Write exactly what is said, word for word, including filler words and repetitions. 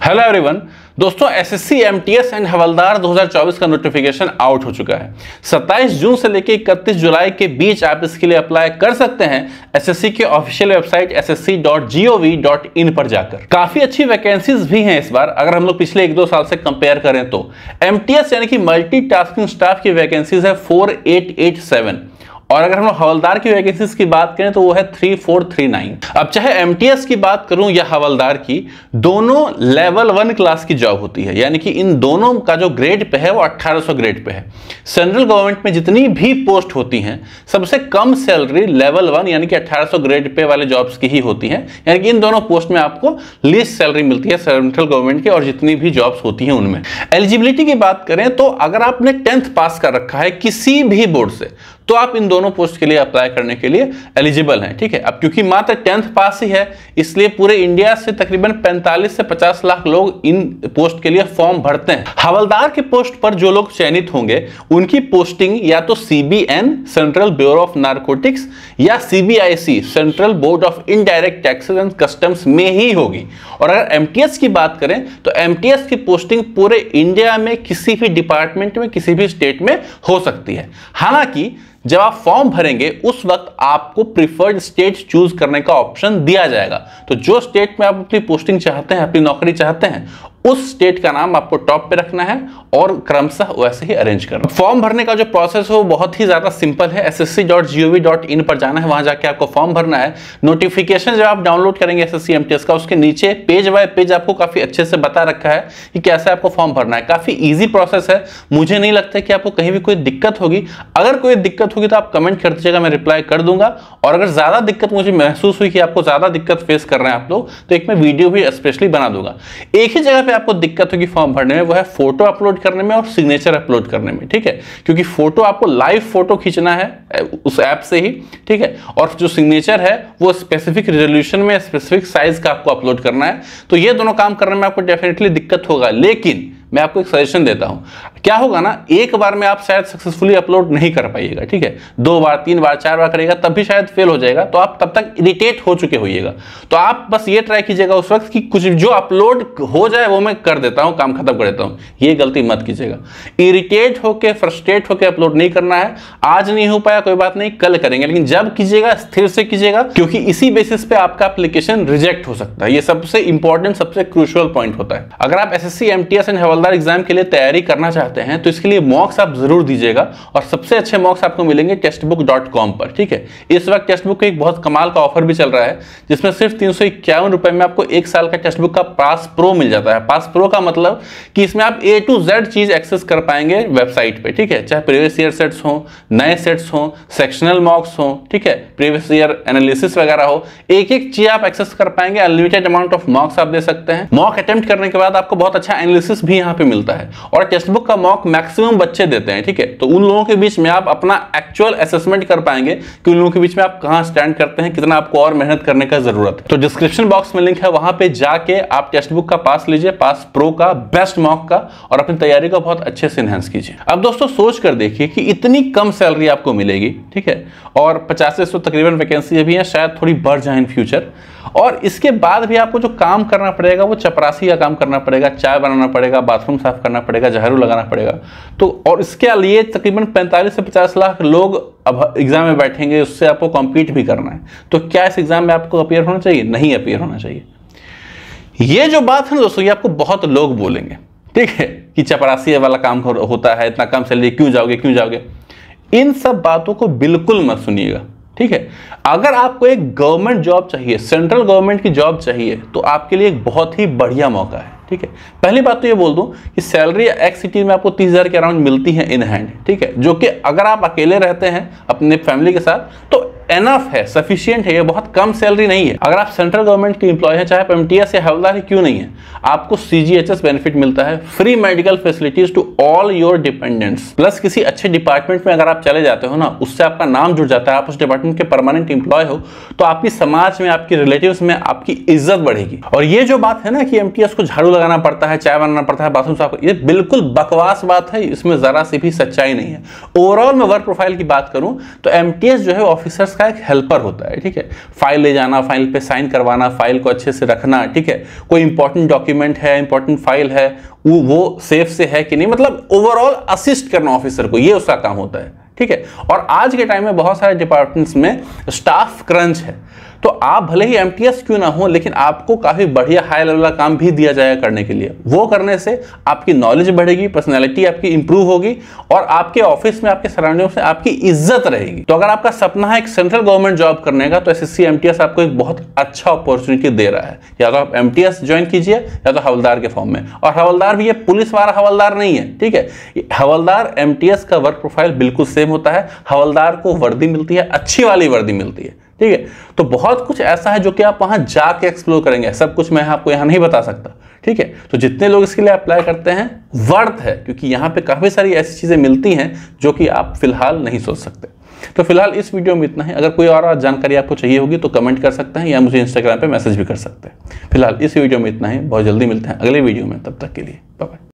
Hello everyone, दोस्तों SSC, MTS and हवलदार दो हज़ार चौबीस का नोटिफिकेशन आउट हो चुका है। सत्ताईस जून से लेकर इकतीस जुलाई के बीच आप इसके लिए अप्लाई कर सकते हैं एसएससी के official website S S C dot G O V dot in पर जाकर। काफी अच्छी वैकेंसीज भी हैं इस बार, अगर हम लोग पिछले एक दो साल से कंपेयर करें तो। एमटीएस यानी कि मल्टीटास्किंग स्टाफ की वैकेंसीज है फोर एट एट सेवन, और अगर हम लोग हवलदार की वैकेंसीज की बात करें तो वो है थ्री फोर थ्री नाइन। अब चाहे एमटीएस की बात करूं या हवलदार की, दोनों लेवल वन क्लास की जॉब होती है, यानी कि इन दोनों का जो ग्रेड पे है वो अठारह सौ ग्रेड पे है। सेंट्रल गवर्नमेंट में जितनी भी पोस्ट होती हैं सबसे कम सैलरी लेवल वन यानी कि अठारह सौ ग्रेड पे वाले जॉब्स की ही होती है, यानी कि इन दोनों पोस्ट में आपको लीस्ट सैलरी मिलती है सेंट्रल गवर्नमेंट के और जितनी भी जॉब्स होती हैं उनमें। एलिजिबिलिटी की बात करें तो अगर आपने टेंथ पास कर रखा है किसी भी बोर्ड से तो आप इन दोनों पोस्ट के लिए अप्लाई करने के लिए एलिजिबल हैं, ठीक है। अब क्योंकि मात्र टेंथ पास ही है इसलिए पूरे इंडिया से तकरीबन पैंतालीस से पचास लाख लोग इन पोस्ट के लिए फॉर्म भरते हैं। हवलदार के पोस्ट पर जो लोग चयनित होंगे उनकी पोस्टिंग या तो CBN central bureau of narcotics या CBIC central board of indirect taxes and customs में ही होगी। और अगर एमटीएस की बात करें तो एमटीएस की पोस्टिंग पूरे इंडिया में किसी भी डिपार्टमेंट में किसी भी स्टेट में हो सकती है। हालांकि जब आप फॉर्म भरेंगे उस वक्त आपको प्रिफर्ड स्टेट चूज करने का ऑप्शन दिया जाएगा। तो जो स्टेट में आप अपनी पोस्टिंग चाहते हैं, अपनी नौकरी चाहते हैं, उस स्टेट का नाम आपको टॉप पे रखना है और क्रमशः वैसे ही अरेंज करना। फॉर्म भरने का जो प्रोसेस है वो बहुत ही ज्यादा सिंपल है। S S C dot G O V dot in पर जाना है, वहां जाके आपको फॉर्म भरना है। नोटिफिकेशन जब आप डाउनलोड करेंगे एसएससी एमटीएस का, उसके नीचे पेज बाय पेज आपको काफी अच्छे से बता रखा है कि कैसे आपको फॉर्म भरना है। काफी ईजी प्रोसेस है, मुझे नहीं लगता कि आपको कहीं भी कोई दिक्कत होगी। अगर कोई दिक्कत होगी तो आप कमेंट कर दीजिएगा, मैं रिप्लाई कर दूंगा। और अगर ज्यादा दिक्कत मुझे महसूस हुई कि आपको ज्यादा दिक्कत फेस कर रहे हैं आप लोग, तो एक मैं वीडियो भी स्पेशली बना दूंगा। एक ही जगह पे आपको दिक्कत होगी फॉर्म भरने में, वो है फोटो अपलोड करने में और सिग्नेचर अपलोड करने में, ठीक है। क्योंकि फोटो आपको लाइव फोटो खींचना है उस ऐप से ही, ठीक है। और जो सिग्नेचर है वो स्पेसिफिक रेजोल्यूशन में स्पेसिफिक साइज का आपको अपलोड करना है। तो ये दोनों काम करने में आपको डेफिनेटली दिक्कत होगा, लेकिन मैं आपको एक सजेशन देता हूं। क्या होगा ना, एक बार में आप शायद सक्सेसफुली अपलोड नहीं कर पाइएगा, ठीक है। दो बार, तीन बार, चार बार करेगा तब भी शायद फेल हो जाएगा, तो आप तब तक इरिटेट हो चुके होइएगा। तो आप बस ये ट्राई कीजिएगा उस वक्त कि कुछ जो अपलोड हो जाए वो मैं कर देता हूं, काम खत्म कर देता हूं। ये गलती मत कीजिएगा। इरिटेट होकर, फ्रस्ट्रेट होकर अपलोड नहीं करना है। आज नहीं हो पाया कोई बात नहीं, कल करेंगे, लेकिन जब कीजिएगा स्थिर से कीजिएगा, क्योंकि इसी बेसिस पे आपका एप्लीकेशन रिजेक्ट हो सकता है। ये सबसे इंपॉर्टेंट, सबसे क्रूशियल पॉइंट होता है। अगर आप एसएससी, एमटीएस एंड हवलदार एग्जाम के लिए तैयारी करना चाहते हैं तो इसके लिए मॉक्स आप जरूर दीजिएगा, और सबसे अच्छे मॉक्स आपको मिलेंगे टेक्स्ट बुक डॉट कॉम पर, ठीक है। इस वक्त टेक्स्ट बुक का एक बहुत कमाल का ऑफर भी चल रहा है, जिसमें सिर्फ तीन सौ इक्यावन रुपए में आपको एक साल का टेक्स्ट बुक का पास प्रो मिल जाता है। पास प्रो का मतलब कि इसमें आप ए टू जेड चीज एक्सेस कर पाएंगे वेबसाइट पे, ठीक है। चाहे प्रीवियस ईयर सेट्स हो, नए सेट्स हो, सेक्शनल मॉक्स हो, ठीक है, प्रीवियस ईयर एनालिसिस वगैरह हो, एक एक चीज आप एक्सेस कर पाएंगे। अनलिमिटेड अमाउंट ऑफ मॉक्स आप दे सकते हैं। मॉक अटेम्प्ट करने के बाद आपको बहुत अच्छा एनालिसिस भी यहाँ पे मिलता है, और टेक्स्ट बुक का मॉक मैक्सिमम बच्चे देते हैं, ठीक है। तो उन लोगों के बीच में आप अपना एक्चुअल असेसमेंट कर पाएंगे कि उन लोगों के बीच में आप कहां स्टैंड करते हैं, कितना आपको और मेहनत करने का जरूरत है। तो डिस्क्रिप्शन बॉक्स में लिंक है, वहां पे जाके आप टेक्स्ट बुक का पास लीजिए, पास प्रो का, बेस्ट मॉक का, और अपनी तैयारी को बहुत अच्छे से एनहांस कीजिए। अब दोस्तों सोच कर देखिए कि इतनी कम सैलरी आपको मिलेगी, ठीक है, और पचास से सौ तकरीबन वैकेंसी अभी है, शायद थोड़ी बढ़ जाए इन फ्यूचर। और इसके बाद भी आपको जो काम करना पड़ेगा वो चपरासी का काम करना पड़ेगा, चाय बनाना पड़ेगा, बाथरूम साफ करना पड़ेगा, झाड़ू लगाना पड़ेगा। तो और इसके लिए तकरीबन पैंतालीस से पचास लाख लोग अब एग्जाम में बैठेंगे, उससे आपको कॉम्पीट भी करना है। तो क्या इस एग्जाम में आपको अपीयर होना चाहिए? नहीं अपीयर होना चाहिए। ये जो बात है ना दोस्तों, ये आपको बहुत लोग बोलेंगे, ठीक है, कि चपरासी वाला काम होता है, इतना कम सैलरी, क्यों जाओगे क्यों जाओगे। इन सब बातों को बिल्कुल मत सुनिएगा, ठीक है। अगर आपको एक गवर्नमेंट जॉब चाहिए, सेंट्रल गवर्नमेंट की जॉब चाहिए, तो आपके लिए एक बहुत ही बढ़िया मौका है, ठीक है। पहली बात तो ये बोल दूं कि सैलरी एक्स सिटी में आपको तीस हजार के अराउंड मिलती है इन हैंड, ठीक है, जो कि अगर आप अकेले रहते हैं अपने फैमिली के साथ तो एनफ है, सफिशिएंट है, ये बहुत कम सैलरी नहीं है। अगर आप सेंट्रल गवर्नमेंट के एम्प्लॉय हैं, चाहे एमटीएस या हवलदार ही क्यों नहीं है, आपको सीजीएचएस बेनिफिट मिलता है, free medical facilities to all your dependents. Plus किसी अच्छे डिपार्टमेंट में अगर आप चले जाते हो ना, उससे आपका नाम जुड़ जाता है, आप उस डिपार्टमेंट के परमानेंट एम्प्लॉय हो, तो आपकी समाज में, आपकी रिलेटिव्स में आपकी इज्जत बढ़ेगी। और ये जो बात है ना कि एमटीएस को झाड़ू लगाना पड़ता है, चाय बनाना पड़ता है, बाथरूम साफ, ये बिल्कुल बकवास बात है, इसमें जरा सी भी सच्चाई नहीं है। ओवरऑल मैं वर्क प्रोफाइल की बात करूं तो एमटीएस जो है ऑफिसर्स का का एक हेल्पर होता है, ठीक है। फाइल ले जाना, फाइल पे साइन करवाना, फाइल को अच्छे से रखना, ठीक है। कोई इंपॉर्टेंट डॉक्यूमेंट है, इंपॉर्टेंट फाइल है, वो वो सेफ से है कि नहीं, मतलब ओवरऑल असिस्ट करना ऑफिसर को, ये उसका काम होता है, ठीक है। और आज के टाइम में बहुत सारे डिपार्टमेंट्स में स्टाफ क्रंच है, तो आप भले ही एमटीएस क्यों ना हो, लेकिन आपको काफी बढ़िया हाई लेवल का काम भी दिया जाएगा करने के लिए। वो करने से आपकी नॉलेज बढ़ेगी, पर्सनैलिटी आपकी इंप्रूव होगी और आपके ऑफिस में, आपके सराउंडिंग्स में आपकी इज्जत रहेगी। तो अगर आपका सपना है एक सेंट्रल गवर्नमेंट जॉब करने का, तो एसएससी एमटीएस आपको एक बहुत अच्छा अपॉर्चुनिटी दे रहा है। या तो आप एमटीएस ज्वाइन कीजिए या तो हवलदार के फॉर्म में। और हवलदार भी ये पुलिस वाला हवलदार नहीं है, ठीक है। हवलदार एमटीएस का वर्क प्रोफाइल बिल्कुल सेम होता है। हवलदार को वर्दी मिलती है, अच्छी वाली वर्दी मिलती है, ठीक है। तो बहुत कुछ ऐसा है जो कि आप वहां जाके एक्सप्लोर करेंगे, सब कुछ मैं आपको यहां नहीं बता सकता, ठीक है। तो जितने लोग इसके लिए अप्लाई करते हैं, वर्थ है, क्योंकि यहां पे काफी सारी ऐसी चीजें मिलती हैं जो कि आप फिलहाल नहीं सोच सकते। तो फिलहाल इस वीडियो में इतना ही। अगर कोई और जानकारी आपको चाहिए होगी तो कमेंट कर सकते हैं या मुझे इंस्टाग्राम पे मैसेज भी कर सकते हैं। फिलहाल इस वीडियो में इतना ही, बहुत जल्दी मिलते हैं अगले वीडियो में, तब तक के लिए बाय बाय।